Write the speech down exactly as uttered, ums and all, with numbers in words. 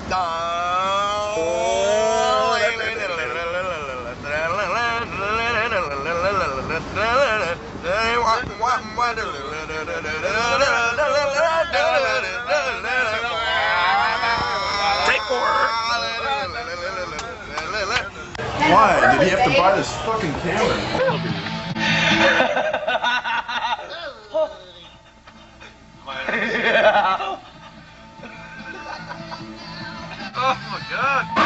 Why? Did he have to buy this fucking camera? Oh my god!